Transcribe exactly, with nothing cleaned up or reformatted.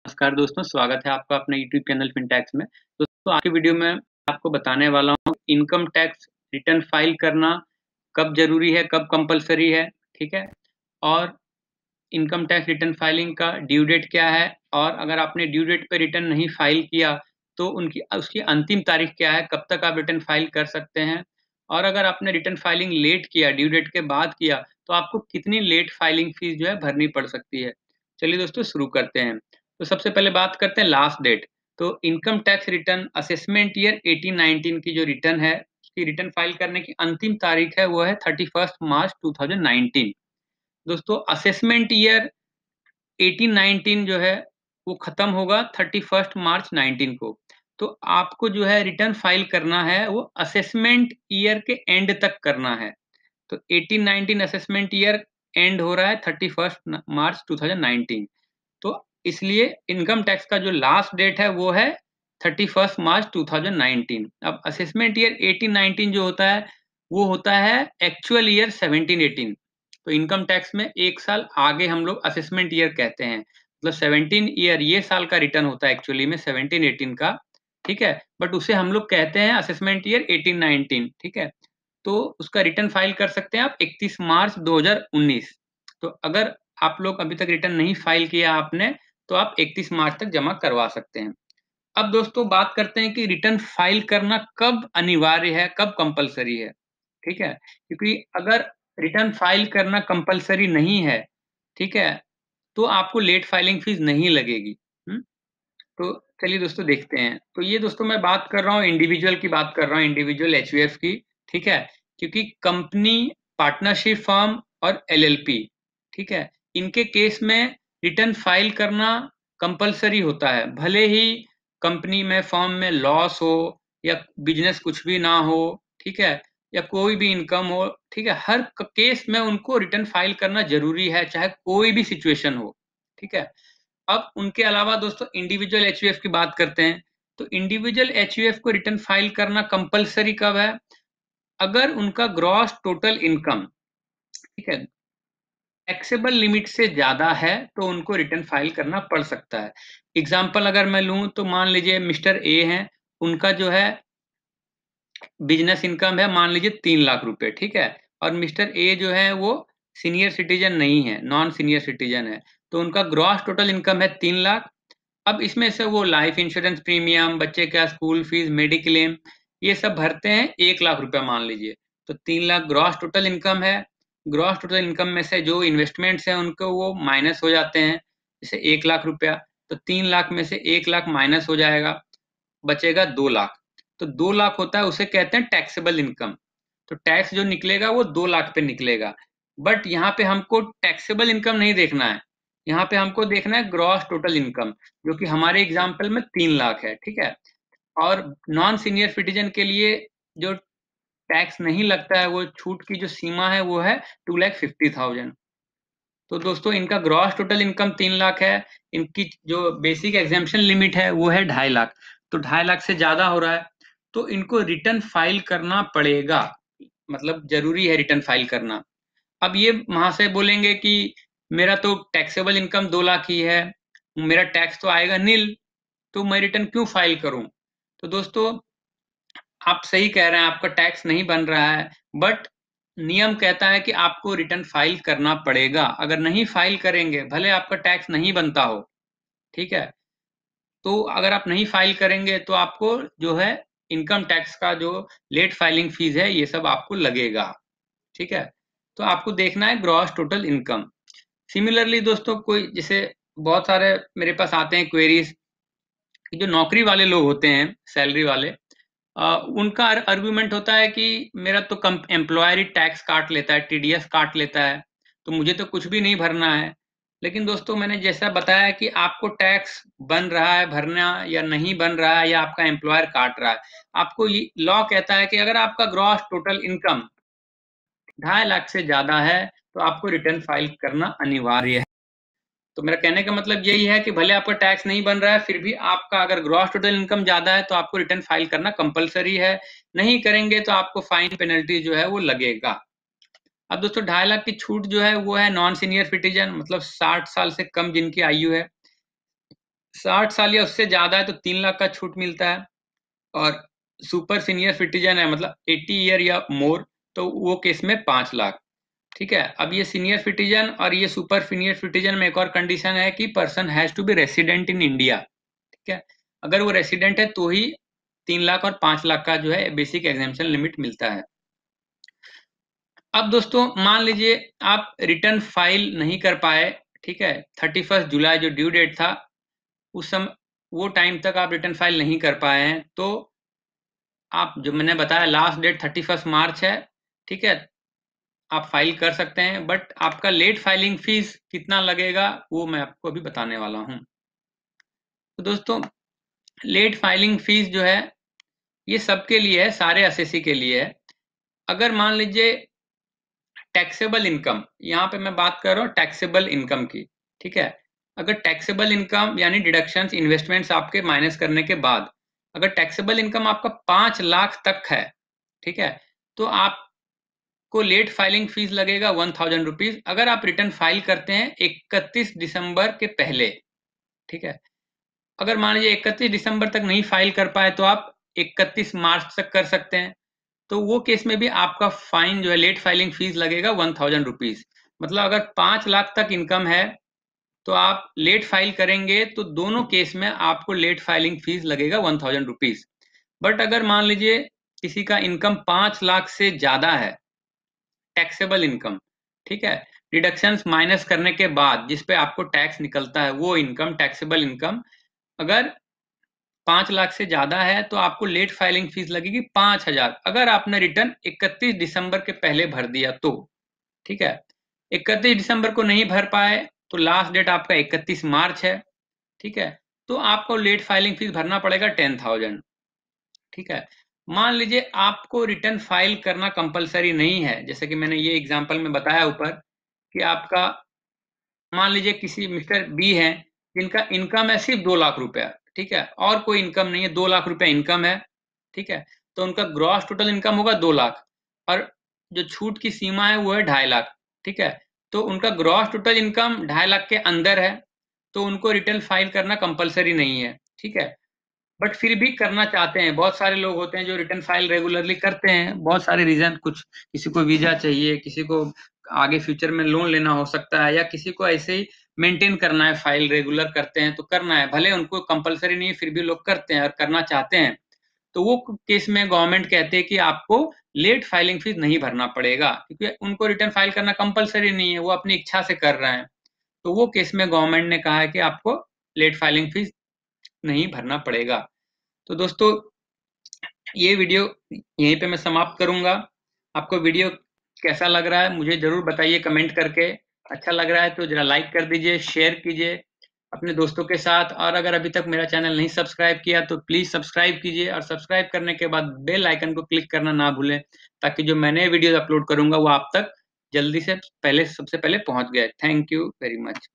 नमस्कार दोस्तों, स्वागत है आपका अपने यूट्यूब चैनल फिनटैक्स में। दोस्तों आज की वीडियो में आपको बताने वाला हूँ इनकम टैक्स रिटर्न फाइल करना कब ज़रूरी है, कब कंपल्सरी है, ठीक है? और इनकम टैक्स रिटर्न फाइलिंग का ड्यू डेट क्या है और अगर आपने ड्यू डेट पे रिटर्न नहीं फाइल किया तो उनकी उसकी अंतिम तारीख क्या है, कब तक आप रिटर्न फाइल कर सकते हैं? और अगर आपने रिटर्न फाइलिंग लेट किया, ड्यू डेट के बाद किया, तो आपको कितनी लेट फाइलिंग फीस जो है भरनी पड़ सकती है? चलिए दोस्तों शुरू करते हैं। तो सबसे पहले बात करते हैं लास्ट डेट। तो income tax return assessment year अठारह उन्नीस की जो रिटर्न है, उसकी रिटर्न फाइल करने की अंतिम तारीख है वो है इकतीस मार्च दो हज़ार उन्नीस। दोस्तों असेसमेंट ईयर अठारह उन्नीस जो है वो खत्म होगा इकतीस मार्च उन्नीस को। तो आपको जो है रिटर्न फाइल करना है वो असेसमेंट ईयर के एंड तक करना है। तो अठारह उन्नीस असेसमेंट ईयर एंड हो रहा है इकतीस मार्च दो हज़ार उन्नीस। तो इसलिए इनकम टैक्स का जो लास्ट डेट है वो है इकतीस मार्च दो हज़ार उन्नीस। अब असेसमेंट ईयर अठारह उन्नीस जो होता है वो होता है एक्चुअल ईयर सत्रह अठारह। तो इनकम टैक्स में एक साल आगे हम लोग असेसमेंट ईयर कहते हैं। मतलब सत्रह ईयर ये साल का रिटर्न होता है एक्चुअली में सत्रह अठारह का, ठीक है? बट उसे हम लोग कहते हैं असेसमेंट ईयर अठारह उन्नीस, ठीक है? तो उसका रिटर्न फाइल कर सकते हैं आप इकतीस मार्च दो हज़ार उन्नीस। तो अगर आप लोग अभी तक रिटर्न नहीं फाइल किया आपने, तो आप इकतीस मार्च तक जमा करवा सकते हैं। अब दोस्तों बात करते हैं कि रिटर्न फाइल करना कब अनिवार्य है, कब कंपल्सरी है, ठीक है? क्योंकि अगर रिटर्न फाइल करना कंपल्सरी नहीं है, ठीक है? तो आपको लेट फाइलिंग फीस नहीं लगेगी। हुँ? तो चलिए दोस्तों देखते हैं। तो ये दोस्तों मैं बात कर रहा हूँ इंडिविजुअल की बात कर रहा हूँ, इंडिविजुअल एचयूएफ की, ठीक है? क्योंकि कंपनी, पार्टनरशिप फर्म और एलएलपी, ठीक है? इनके केस में रिटर्न फाइल करना कंपल्सरी होता है। भले ही कंपनी में, फर्म में लॉस हो या बिज़नेस कुछ भी ना हो, ठीक है? या कोई भी इनकम हो, ठीक है? हर क केस में उनको रिटर्न फाइल करना ज़रूरी है, चाहे कोई भी सिचुएशन हो, ठीक है? अब उनके अलावा दोस्तों इंडिविजुअल एचयूएफ की बात करते हैं। तो इंडिविजुअल एचयूएफ को रिटर्न फाइल करना कंपल्सरी कब है? अगर उनका ग्रॉस टोटल इनकम, ठीक है, टैक्सेबल लिमिट से ज़्यादा है तो उनको रिटर्न फाइल करना पड़ सकता है। एग्ज़ाम्पल अगर मैं लूँ तो मान लीजिए मिस्टर ए हैं, उनका जो है बिज़नेस इनकम है मान लीजिए तीन लाख रुपए, ठीक है? और मिस्टर ए जो है वो सीनियर सिटीज़न नहीं है, नॉन सीनियर सिटीज़न है। तो उनका ग्रॉस टोटल इनकम है तीन लाख। अब इसमें से वो लाइफ इंश्योरेंस प्रीमियम, बच्चे का स्कूल फीस, मेडिक्लेम ये सब भरते हैं एक लाख रुपया मान लीजिए। तो तीन लाख ग्रॉस टोटल इनकम है। ग्रॉस टोटल इनकम में से जो इन्वेस्टमेंट्स हैं उनको वो माइनस हो जाते हैं। जैसे एक लाख रुपया, तो तीन लाख में से एक लाख माइनस हो जाएगा, बचेगा दो लाख। तो दो लाख होता है उसे कहते हैं टैक्सेबल इनकम। तो टैक्स जो निकलेगा वो दो लाख पे निकलेगा। बट यहाँ पे हमको टैक्सेबल इनकम नहीं देखना है। यहाँ पे हमको देखना है ग्रॉस टोटल इनकम, जो कि हमारे एग्जाम्पल में तीन लाख है, ठीक है? और नॉन सीनियर सिटीजन के लिए जो टैक्स नहीं लगता है, वो छूट की जो सीमा है वो है टू लैख फिफ्टी थाउज़ेंड। तो दोस्तों इनका ग्रॉस टोटल इनकम तीन लाख है, इनकी जो बेसिक एग्जेम्पशन लिमिट है वो है ढाई लाख। तो ढाई लाख से ज़्यादा हो रहा है, तो इनको रिटर्न फाइल करना पड़ेगा, मतलब ज़रूरी है रिटर्न फाइल करना। अब ये महाशय बोलेंगे कि मेरा तो टैक्सेबल इनकम दो लाख ही है, मेरा टैक्स तो आएगा नील, तो मैं रिटर्न क्यों फाइल करूँ? तो दोस्तों आप सही कह रहे हैं, आपका टैक्स नहीं बन रहा है, बट नियम कहता है कि आपको रिटर्न फाइल करना पड़ेगा। अगर नहीं फाइल करेंगे, भले आपका टैक्स नहीं बनता हो, ठीक है? तो अगर आप नहीं फाइल करेंगे तो आपको जो है इनकम टैक्स का जो लेट फाइलिंग फीस है, ये सब आपको लगेगा, ठीक है? तो आपको देखना है ग्रॉस टोटल इनकम। सिमिलरली दोस्तों कोई जैसे बहुत सारे मेरे पास आते हैं क्वेरीज, जो नौकरी वाले लोग होते हैं, सैलरी वाले, अ, उनका आर्गुमेंट होता है कि मेरा तो कम एम्प्लॉयर ही टैक्स काट लेता है, टीडीएस काट लेता है, तो मुझे तो कुछ भी नहीं भरना है। लेकिन दोस्तों मैंने जैसा बताया कि आपको टैक्स बन रहा है भरना या नहीं बन रहा है, या आपका एम्प्लॉयर काट रहा है, आपको ये लॉ कहता है कि अगर आपका ग्रॉस टोटल इनकम ढाई लाख से ज़्यादा है, तो आपको रिटर्न फाइल करना अनिवार्य है। तो मेरा कहने का मतलब यही है कि भले आपका टैक्स नहीं बन रहा है, फिर भी आपका अगर ग्रॉस टोटल इनकम ज़्यादा है, तो आपको रिटर्न फाइल करना कंपल्सरी है। नहीं करेंगे तो आपको फाइन पेनल्टी जो है वो लगेगा। अब दोस्तों ढाई लाख की छूट जो है वो है नॉन सीनियर सिटीजन, मतलब साठ साल से कम जिनकी आयु है। साठ साल या उससे ज़्यादा है तो तीन लाख का छूट मिलता है, और सुपर सीनियर सिटीजन है मतलब अस्सी ईयर या मोर, तो वो केस में पाँच लाख। ठीक है, अब ये सीनियर सिटीजन और ये सुपर सीनियर सिटीजन में एक और कंडीशन है कि person has to be resident in India. ठीक है, अगर वो रेसिडेंट है तो ही तीन लाख और पाँच लाख का जो है बेसिक एग्जेम्पशन लिमिट मिलता है। अब दोस्तों मान लीजिए आप रिटर्न फाइल नहीं कर पाए, ठीक है, थर्टी फर्स्ट जुलाई जो ड्यू डेट था उस समय, वो टाइम तक आप रिटर्न फाइल नहीं कर पाए हैं, तो आप जो मैंने बताया last date thirty first March है। ठीक है, आप फाइल कर सकते हैं, बट आपका लेट फाइलिंग फीस कितना लगेगा वो मैं आपको अभी बताने वाला हूं। तो दोस्तों लेट फाइलिंग फीस जो है ये सबके लिए है, सारे असेसी के लिए है। अगर मान लीजिए टैक्सेबल इनकम, यहाँ पे मैं बात कर रहा हूँ टैक्सेबल इनकम की। ठीक है, अगर टैक्सेबल इनकम यानी डिडक्शंस इन्वेस्टमेंट्स आपके माइनस करने के बाद अगर टैक्सेबल इनकम आपका पांच लाख तक है, ठीक है, तो आपको लेट फाइलिंग फीस लगेगा वन थाउजेंड रुपीज अगर आप रिटर्न फाइल करते हैं इकतीस दिसंबर के पहले। ठीक है, अगर मान लीजिए इकतीस दिसंबर तक नहीं फाइल कर पाए तो आप इकतीस मार्च तक कर सकते हैं, तो वो केस में भी आपका फाइन जो है लेट फाइलिंग फीस लगेगा वन थाउजेंड रुपीज। मतलब अगर पांच लाख तक इनकम है तो आप लेट फाइल करेंगे तो दोनों केस में आपको लेट फाइलिंग फीस लगेगा वन थाउजेंड रुपीज। बट अगर मान लीजिए किसी का इनकम पांच लाख से ज्यादा है, टैक्सेबल इनकम, ठीक है, डिडक्शंस माइनस करने के बाद जिस पे आपको टैक्स निकलता है वो इनकम टैक्सेबल इनकम अगर पांच लाख से ज्यादा है तो आपको लेट फाइलिंग फीस लगेगी पांच हजार अगर आपने रिटर्न इकतीस दिसंबर के पहले भर दिया तो। ठीक है, इकतीस दिसंबर को नहीं भर पाए तो लास्ट डेट आपका इकतीस मार्च है। ठीक है, तो आपको लेट फाइलिंग फीस भरना पड़ेगा टेन थाउजेंड। ठीक है, मान लीजिए आपको रिटर्न फाइल करना कंपलसरी नहीं है, जैसे कि मैंने ये एग्जांपल में बताया ऊपर कि आपका मान लीजिए किसी मिस्टर बी हैं जिनका इनकम है सिर्फ दो लाख रुपया, ठीक है, और कोई इनकम नहीं है, दो लाख रुपया इनकम है। ठीक है, तो उनका ग्रॉस टोटल इनकम होगा दो लाख और जो छूट की सीमा है वो है ढाई लाख। ठीक है, तो उनका ग्रॉस टोटल इनकम ढाई लाख के अंदर है तो उनको रिटर्न फाइल करना कंपलसरी नहीं है। ठीक है, बट फिर भी करना चाहते हैं, बहुत सारे लोग होते हैं जो रिटर्न फाइल रेगुलरली करते हैं, बहुत सारे रीजन, कुछ किसी को वीजा चाहिए, किसी को आगे फ्यूचर में लोन लेना हो सकता है, या किसी को ऐसे ही मेंटेन करना है, फाइल रेगुलर करते हैं तो करना है, भले उनको कंपलसरी नहीं है फिर भी लोग करते हैं और करना चाहते हैं। तो वो केस में गवर्नमेंट कहते हैं कि आपको लेट फाइलिंग फीस नहीं भरना पड़ेगा क्योंकि उनको रिटर्न फाइल करना कंपलसरी नहीं है, वो अपनी इच्छा से कर रहे हैं। तो वो केस में गवर्नमेंट ने कहा है कि आपको लेट फाइलिंग फीस नहीं भरना पड़ेगा। तो दोस्तों ये वीडियो यहीं पे मैं समाप्त करूंगा। आपको वीडियो कैसा लग रहा है मुझे जरूर बताइए कमेंट करके। अच्छा लग रहा है तो जरा लाइक कर दीजिए, शेयर कीजिए अपने दोस्तों के साथ, और अगर अभी तक मेरा चैनल नहीं सब्सक्राइब किया तो प्लीज सब्सक्राइब कीजिए, और सब्सक्राइब करने के बाद बेल आइकन को क्लिक करना ना भूलें ताकि जो मैं नए वीडियो अपलोड करूंगा वो आप तक जल्दी से पहले सबसे पहले पहुंच गए। Thank you very much.